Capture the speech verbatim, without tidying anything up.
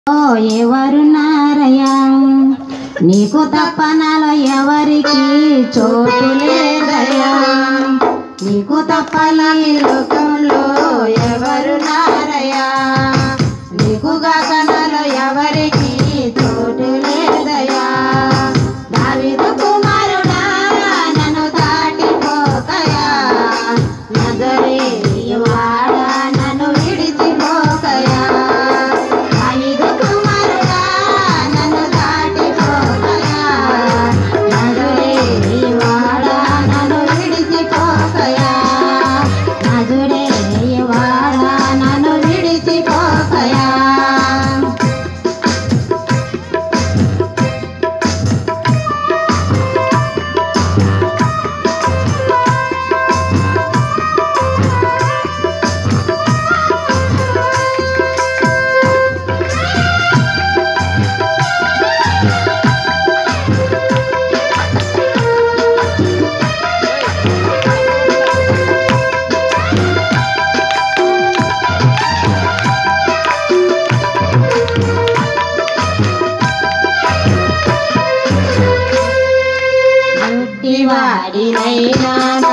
ఎవరున్నారయ్యా నీకు తప్ప నాలో ఎవరికి చోటు లేదయ్యా నీకు తప్ప ఈ లోకంలో ఎవరున్నారయ్యా నీకు గాక నాలో ఎవరికి చోటు లేదయ్యా దావీదు కుమారుడా నన్ను దాటిపోకయా నజరేయువాడా నన్ను విడిచిపోకయా వాడినైనా